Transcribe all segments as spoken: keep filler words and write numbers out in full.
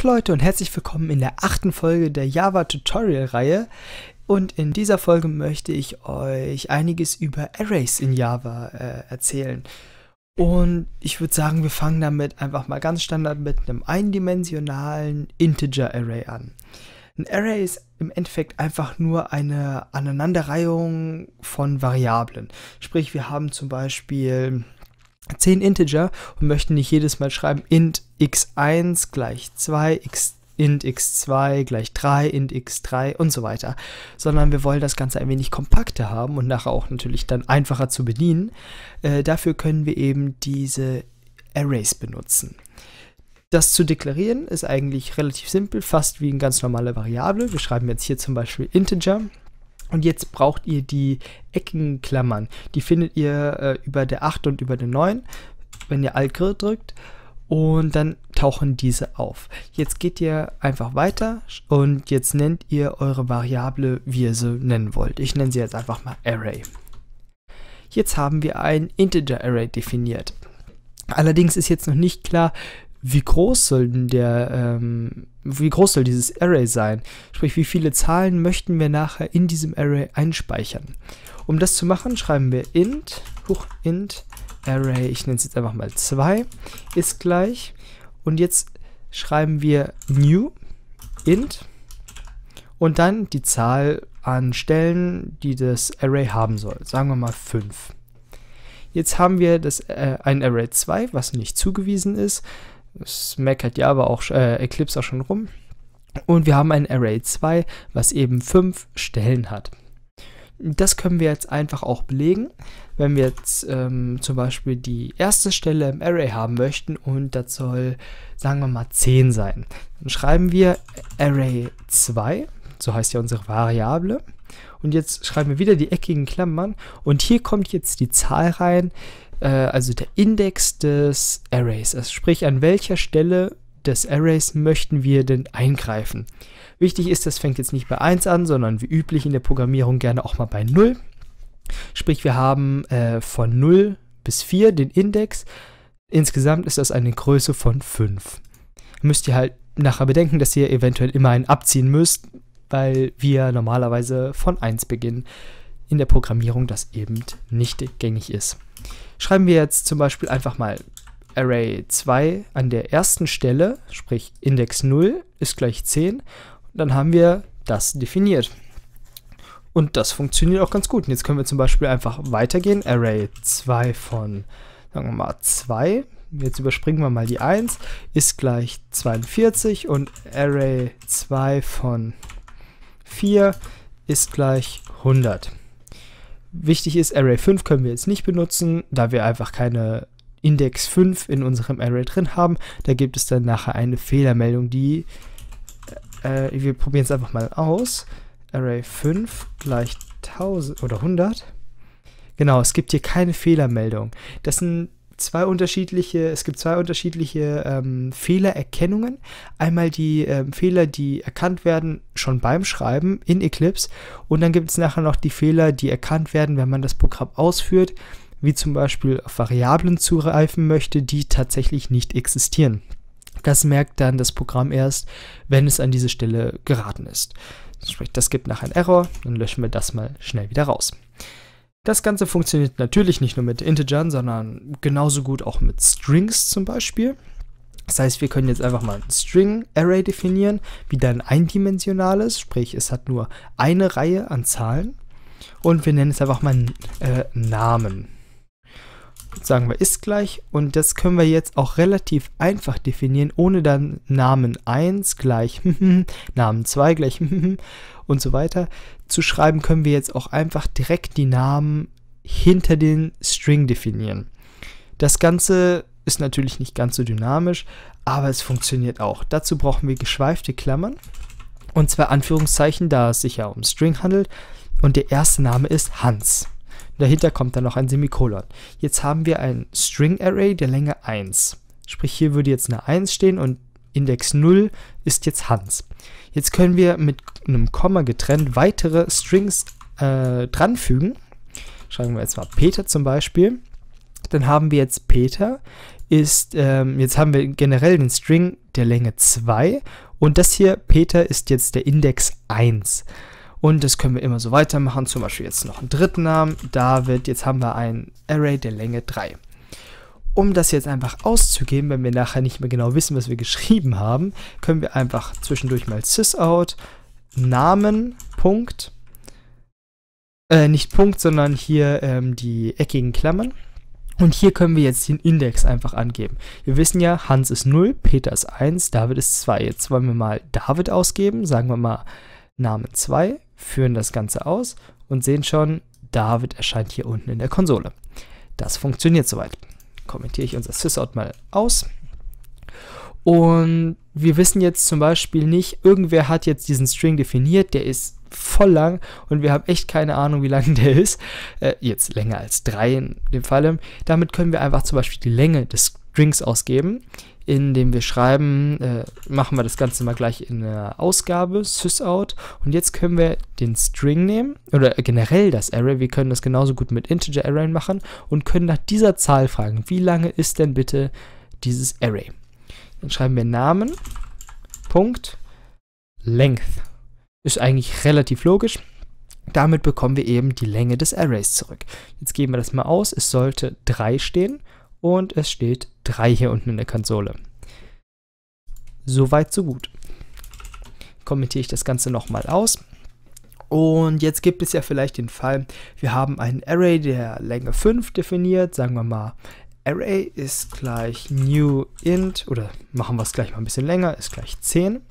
Tag Leute und herzlich willkommen in der achten Folge der Java Tutorial Reihe. Und in dieser Folge möchte ich euch einiges über Arrays in Java äh, erzählen. Und ich würde sagen, wir fangen damit einfach mal ganz standard mit einem eindimensionalen Integer Array an. Ein Array ist im Endeffekt einfach nur eine Aneinanderreihung von Variablen. Sprich, wir haben zum Beispiel zehn Integer und möchten nicht jedes Mal schreiben int x eins gleich zwei, x, int x zwei gleich drei, int x drei und so weiter, sondern wir wollen das Ganze ein wenig kompakter haben und nachher auch natürlich dann einfacher zu bedienen. Äh, dafür können wir eben diese Arrays benutzen. Das zu deklarieren ist eigentlich relativ simpel, fast wie eine ganz normale Variable. Wir schreiben jetzt hier zum Beispiel Integer. Und jetzt braucht ihr die Eckenklammern. Die findet ihr äh, über der acht und über der neun, wenn ihr Alt drückt. Und dann tauchen diese auf. Jetzt geht ihr einfach weiter und jetzt nennt ihr eure Variable, wie ihr sie nennen wollt. Ich nenne sie jetzt einfach mal Array. Jetzt haben wir ein Integer Array definiert. Allerdings ist jetzt noch nicht klar, wie groß soll denn der, ähm, wie groß soll dieses Array sein? Sprich, wie viele Zahlen möchten wir nachher in diesem Array einspeichern? Um das zu machen, schreiben wir int, huch, int Array, ich nenne es jetzt einfach mal zwei, ist gleich. Und jetzt schreiben wir new int und dann die Zahl an Stellen, die das Array haben soll. Sagen wir mal fünf. Jetzt haben wir das, äh, ein Array zwei, was nicht zugewiesen ist. Das meckert Java auch, äh, Eclipse auch schon rum. Und wir haben ein Array zwei, was eben fünf Stellen hat. Das können wir jetzt einfach auch belegen, wenn wir jetzt ähm, zum Beispiel die erste Stelle im Array haben möchten und das soll, sagen wir mal, zehn sein. Dann schreiben wir Array zwei, so heißt ja unsere Variable. Und jetzt schreiben wir wieder die eckigen Klammern und hier kommt jetzt die Zahl rein, also der Index des Arrays, also sprich, an welcher Stelle des Arrays möchten wir denn eingreifen. Wichtig ist, das fängt jetzt nicht bei eins an, sondern wie üblich in der Programmierung gerne auch mal bei null. Sprich, wir haben äh, von null bis vier den Index. Insgesamt ist das eine Größe von fünf. Müsst ihr halt nachher bedenken, dass ihr eventuell immer einen abziehen müsst, weil wir normalerweise von eins beginnen. In der Programmierung das eben nicht gängig ist. Schreiben wir jetzt zum Beispiel einfach mal Array zwei an der ersten Stelle, sprich Index null ist gleich zehn. Und dann haben wir das definiert. Und das funktioniert auch ganz gut. Und jetzt können wir zum Beispiel einfach weitergehen. Array zwei von, sagen wir mal, zwei. Jetzt überspringen wir mal die eins, ist gleich zweiundvierzig. Und Array zwei von vier ist gleich hundert. Wichtig ist, Array fünf können wir jetzt nicht benutzen, da wir einfach keine Index fünf in unserem Array drin haben. Da gibt es dann nachher eine Fehlermeldung, die, äh, wir probieren es einfach mal aus. Array fünf gleich tausend oder hundert. Genau, es gibt hier keine Fehlermeldung. Das sind zwei unterschiedliche, es gibt zwei unterschiedliche ähm, Fehlererkennungen. Einmal die ähm, Fehler, die erkannt werden schon beim Schreiben in Eclipse und dann gibt es nachher noch die Fehler, die erkannt werden, wenn man das Programm ausführt, wie zum Beispiel auf Variablen zugreifen möchte, die tatsächlich nicht existieren. Das merkt dann das Programm erst, wenn es an diese Stelle geraten ist. Sprich, das gibt nachher einen Error, dann löschen wir das mal schnell wieder raus. Das Ganze funktioniert natürlich nicht nur mit Integern, sondern genauso gut auch mit Strings zum Beispiel. Das heißt, wir können jetzt einfach mal ein String-Array definieren, wieder ein eindimensionales, sprich es hat nur eine Reihe an Zahlen. Und wir nennen es einfach mal einen äh, Namen. Sagen wir ist gleich und das können wir jetzt auch relativ einfach definieren, ohne dann Namen eins gleich Namen zwei gleich und so weiter zu schreiben, können wir jetzt auch einfach direkt die Namen hinter den String definieren. Das Ganze ist natürlich nicht ganz so dynamisch, aber es funktioniert auch. Dazu brauchen wir geschweifte Klammern und zwei Anführungszeichen, da es sich ja um String handelt und der erste Name ist Hans. Dahinter kommt dann noch ein Semikolon. Jetzt haben wir ein String-Array der Länge eins. Sprich, hier würde jetzt eine eins stehen und Index null ist jetzt Hans. Jetzt können wir mit einem Komma getrennt weitere Strings äh, dranfügen. Schreiben wir jetzt mal Peter zum Beispiel. Dann haben wir jetzt Peter ist, ähm, jetzt haben wir generell den String der Länge zwei und das hier, Peter, ist jetzt der Index eins. Und das können wir immer so weitermachen, zum Beispiel jetzt noch einen dritten Namen, David, jetzt haben wir ein Array der Länge drei. Um das jetzt einfach auszugeben, wenn wir nachher nicht mehr genau wissen, was wir geschrieben haben, können wir einfach zwischendurch mal sysout Namen, Punkt, äh, nicht Punkt, sondern hier ähm, die eckigen Klammern. Und hier können wir jetzt den Index einfach angeben. Wir wissen ja, Hans ist null, Peter ist eins, David ist zwei. Jetzt wollen wir mal David ausgeben, sagen wir mal Namen zwei, führen das Ganze aus und sehen schon, David erscheint hier unten in der Konsole. Das funktioniert soweit. Kommentiere ich unser sysout mal aus. Und wir wissen jetzt zum Beispiel nicht, irgendwer hat jetzt diesen String definiert, der ist voll lang und wir haben echt keine Ahnung, wie lang der ist. Äh, jetzt länger als drei in dem Fall. Damit können wir einfach zum Beispiel die Länge des Strings ausgeben, indem wir schreiben, äh, machen wir das Ganze mal gleich in der Ausgabe, sysout. Und jetzt können wir den String nehmen, oder generell das Array, wir können das genauso gut mit Integer Array machen und können nach dieser Zahl fragen, wie lange ist denn bitte dieses Array? Dann schreiben wir Namen, Punkt, Length. Ist eigentlich relativ logisch. Damit bekommen wir eben die Länge des Arrays zurück. Jetzt geben wir das mal aus. Es sollte drei stehen und es steht drei hier unten in der Konsole. Soweit, so gut. Kommentiere ich das Ganze nochmal aus. Und jetzt gibt es ja vielleicht den Fall, wir haben einen Array der Länge fünf definiert. Sagen wir mal, Array ist gleich new int, oder machen wir es gleich mal ein bisschen länger, ist gleich zehn.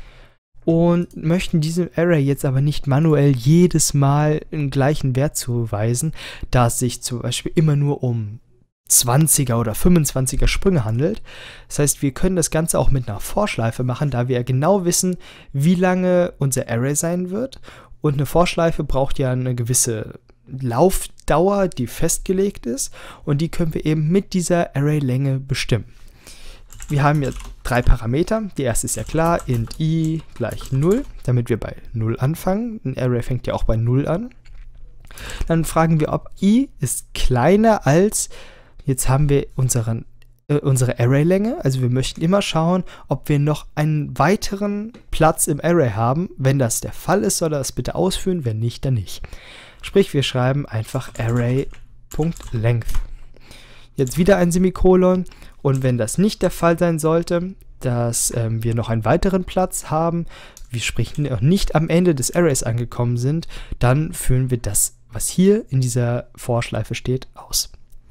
Und möchten diesem Array jetzt aber nicht manuell jedes Mal den gleichen Wert zuweisen, da es sich zum Beispiel immer nur um zwanziger oder fünfundzwanziger Sprünge handelt. Das heißt, wir können das Ganze auch mit einer Vorschleife machen, da wir ja genau wissen, wie lange unser Array sein wird. Und eine Vorschleife braucht ja eine gewisse Laufdauer, die festgelegt ist. Und die können wir eben mit dieser Array-Länge bestimmen. Wir haben jetzt drei Parameter. Die erste ist ja klar, int i gleich null, damit wir bei null anfangen. Ein Array fängt ja auch bei null an. Dann fragen wir, ob i ist kleiner als, jetzt haben wir unseren, äh, unsere Array-Länge. Also wir möchten immer schauen, ob wir noch einen weiteren Platz im Array haben. Wenn das der Fall ist, soll er das bitte ausführen, wenn nicht, dann nicht. Sprich, wir schreiben einfach Array.length. Jetzt wieder ein Semikolon. Und wenn das nicht der Fall sein sollte, dass ähm, wir noch einen weiteren Platz haben, wir sprich noch nicht am Ende des Arrays angekommen sind, dann führen wir das, was hier in dieser Vorschleife steht, aus.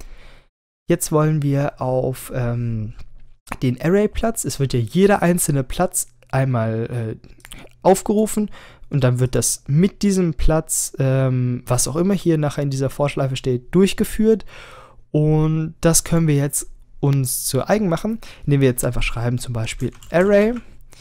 Jetzt wollen wir auf ähm, den Array-Platz, es wird ja jeder einzelne Platz einmal äh, aufgerufen und dann wird das mit diesem Platz, ähm, was auch immer hier nachher in dieser Vorschleife steht, durchgeführt. Und das können wir jetzt uns zu eigen machen, indem wir jetzt einfach schreiben, zum Beispiel Array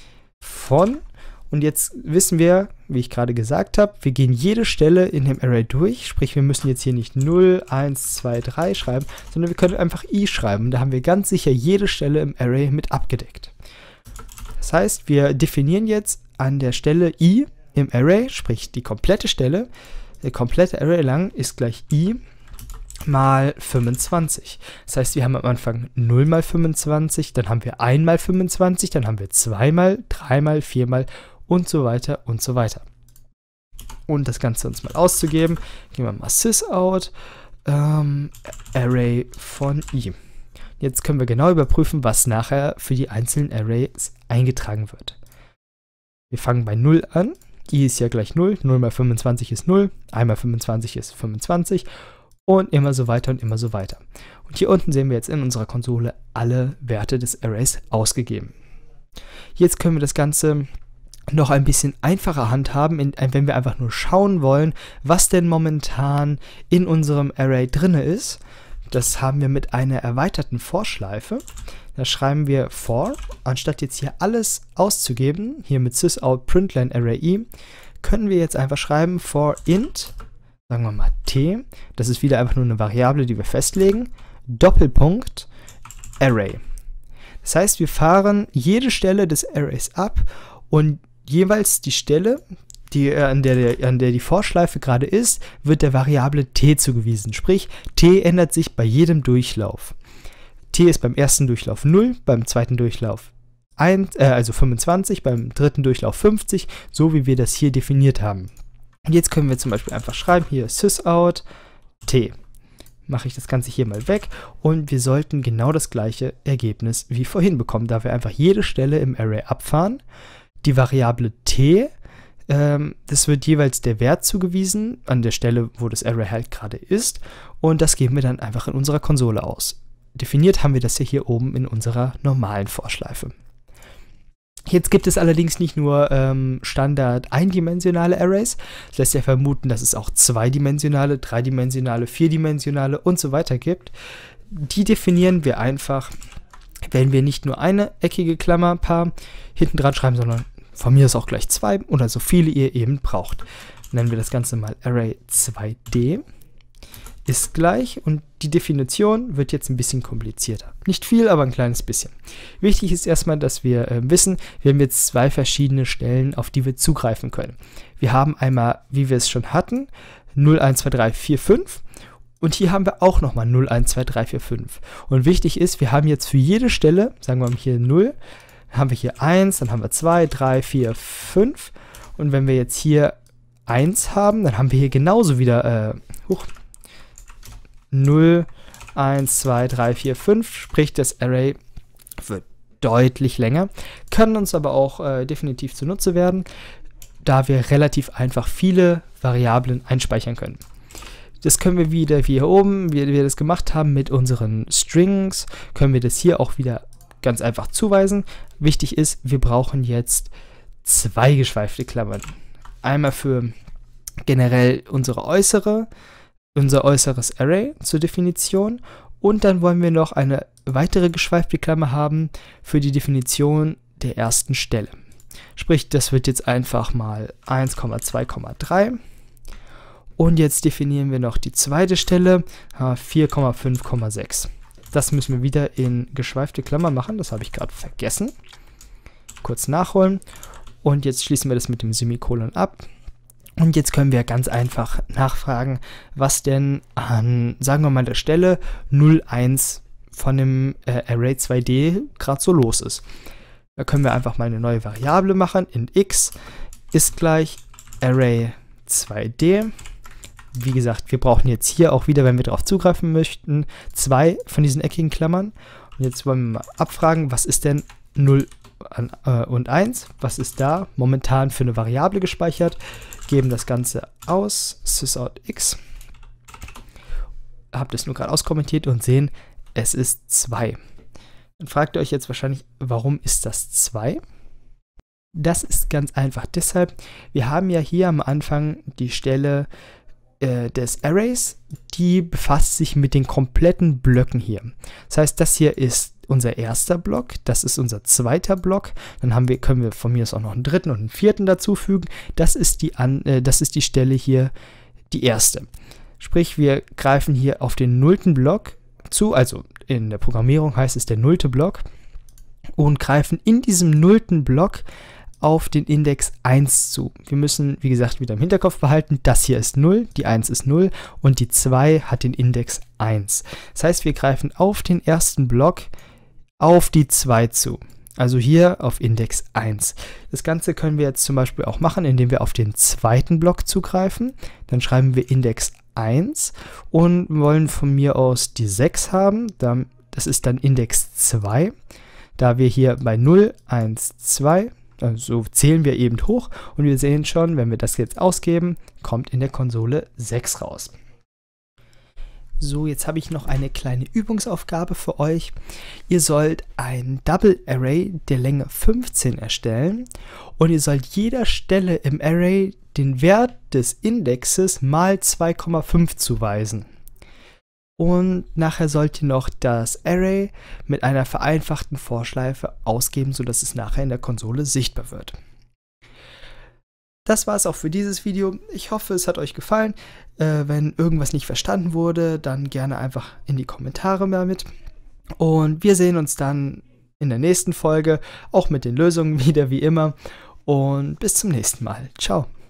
von, und jetzt wissen wir, wie ich gerade gesagt habe, wir gehen jede Stelle in dem Array durch, sprich wir müssen jetzt hier nicht null, eins, zwei, drei schreiben, sondern wir können einfach i schreiben, da haben wir ganz sicher jede Stelle im Array mit abgedeckt. Das heißt, wir definieren jetzt an der Stelle i im Array, sprich die komplette Stelle, der komplette Array lang ist gleich i mal fünfundzwanzig. Das heißt, wir haben am Anfang null mal fünfundzwanzig, dann haben wir eins mal fünfundzwanzig, dann haben wir zwei mal, drei mal, vier mal und so weiter und so weiter. Und das Ganze uns mal auszugeben, gehen wir mal sysout ähm, Array von i. Jetzt können wir genau überprüfen, was nachher für die einzelnen Arrays eingetragen wird. Wir fangen bei null an, i ist ja gleich null, null mal fünfundzwanzig ist null, eins mal fünfundzwanzig ist fünfundzwanzig. Und immer so weiter und immer so weiter. Und hier unten sehen wir jetzt in unserer Konsole alle Werte des Arrays ausgegeben. Jetzt können wir das Ganze noch ein bisschen einfacher handhaben, wenn wir einfach nur schauen wollen, was denn momentan in unserem Array drin ist. Das haben wir mit einer erweiterten For-Schleife. Da schreiben wir for, anstatt jetzt hier alles auszugeben, hier mit sysout println array i, können wir jetzt einfach schreiben for int, sagen wir mal t, das ist wieder einfach nur eine Variable, die wir festlegen, Doppelpunkt Array. Das heißt, wir fahren jede Stelle des Arrays ab und jeweils die Stelle, die, äh, an, der, an der die Vorschleife gerade ist, wird der Variable t zugewiesen. Sprich, t ändert sich bei jedem Durchlauf. T ist beim ersten Durchlauf null, beim zweiten Durchlauf eins, äh, also fünfundzwanzig, beim dritten Durchlauf fünfzig, so wie wir das hier definiert haben. Und jetzt können wir zum Beispiel einfach schreiben, hier sysout t. Mache ich das Ganze hier mal weg und wir sollten genau das gleiche Ergebnis wie vorhin bekommen, da wir einfach jede Stelle im Array abfahren. Die Variable t, ähm, das wird jeweils der Wert zugewiesen an der Stelle, wo das Array halt gerade ist, und das geben wir dann einfach in unserer Konsole aus. Definiert haben wir das ja hier oben in unserer normalen Vorschleife. Jetzt gibt es allerdings nicht nur ähm, Standard eindimensionale Arrays, das lässt ja vermuten, dass es auch zweidimensionale, dreidimensionale, vierdimensionale und so weiter gibt. Die definieren wir einfach, wenn wir nicht nur eine eckige Klammerpaar hinten dran schreiben, sondern von mir ist auch gleich zwei oder so viele ihr eben braucht. Nennen wir das Ganze mal Array zwei D. Ist gleich, und die Definition wird jetzt ein bisschen komplizierter. Nicht viel, aber ein kleines bisschen. Wichtig ist erstmal, dass wir äh, wissen, wir haben jetzt zwei verschiedene Stellen, auf die wir zugreifen können. Wir haben einmal, wie wir es schon hatten, null, eins, zwei, drei, vier, fünf, und hier haben wir auch nochmal null, eins, zwei, drei, vier, fünf. Und wichtig ist, wir haben jetzt für jede Stelle, sagen wir mal hier null, haben wir hier eins, dann haben wir zwei, drei, vier, fünf, und wenn wir jetzt hier eins haben, dann haben wir hier genauso wieder, äh, huch, null, eins, zwei, drei, vier, fünf, sprich das Array wird deutlich länger, kann uns aber auch äh, definitiv zunutze werden, da wir relativ einfach viele Variablen einspeichern können. Das können wir wieder, wie hier oben, wie wir das gemacht haben mit unseren Strings, können wir das hier auch wieder ganz einfach zuweisen. Wichtig ist, wir brauchen jetzt zwei geschweifte Klammern. Einmal für generell unsere äußere unser äußeres Array zur Definition, und dann wollen wir noch eine weitere geschweifte Klammer haben für die Definition der ersten Stelle. Sprich, das wird jetzt einfach mal eins, zwei, drei, und jetzt definieren wir noch die zweite Stelle, vier, fünf, sechs. Das müssen wir wieder in geschweifte Klammer machen, das habe ich gerade vergessen. Kurz nachholen, und jetzt schließen wir das mit dem Semikolon ab. Und jetzt können wir ganz einfach nachfragen, was denn an, sagen wir mal, der Stelle null, eins von dem äh, Array zwei D gerade so los ist. Da können wir einfach mal eine neue Variable machen. In x ist gleich Array zwei D. Wie gesagt, wir brauchen jetzt hier auch wieder, wenn wir darauf zugreifen möchten, zwei von diesen eckigen Klammern. Und jetzt wollen wir mal abfragen, was ist denn null und eins? Was ist da momentan für eine Variable gespeichert? Geben das Ganze aus, sysout x, habt es nur gerade auskommentiert und sehen, es ist zwei. Dann fragt ihr euch jetzt wahrscheinlich, warum ist das zwei? Das ist ganz einfach deshalb, wir haben ja hier am Anfang die Stelle äh, des Arrays, die befasst sich mit den kompletten Blöcken hier. Das heißt, das hier ist unser erster Block, das ist unser zweiter Block, dann haben wir, können wir von mir aus auch noch einen dritten und einen vierten dazufügen. Das ist die, an, äh, das ist die Stelle hier, die erste. Sprich, wir greifen hier auf den nullten Block zu, also in der Programmierung heißt es der nullte Block, und greifen in diesem nullten Block auf den Index eins zu. Wir müssen, wie gesagt, wieder im Hinterkopf behalten, das hier ist null, die eins ist null und die zwei hat den Index eins. Das heißt, wir greifen auf den ersten Block auf die zwei zu. Also hier auf Index eins. Das Ganze können wir jetzt zum Beispiel auch machen, indem wir auf den zweiten Block zugreifen. Dann schreiben wir Index eins und wollen von mir aus die sechs haben. Das ist dann Index zwei. Da wir hier bei null, eins, zwei, also so zählen wir eben hoch, und wir sehen schon, wenn wir das jetzt ausgeben, kommt in der Konsole sechs raus. So, jetzt habe ich noch eine kleine Übungsaufgabe für euch. Ihr sollt ein Double Array der Länge fünfzehn erstellen, und ihr sollt jeder Stelle im Array den Wert des Indexes mal zwei Komma fünf zuweisen. Und nachher sollt ihr noch das Array mit einer vereinfachten Vorschleife ausgeben, sodass es nachher in der Konsole sichtbar wird. Das war es auch für dieses Video. Ich hoffe, es hat euch gefallen. Äh, wenn irgendwas nicht verstanden wurde, dann gerne einfach in die Kommentare damit. Und wir sehen uns dann in der nächsten Folge, auch mit den Lösungen wieder wie immer. Und bis zum nächsten Mal. Ciao.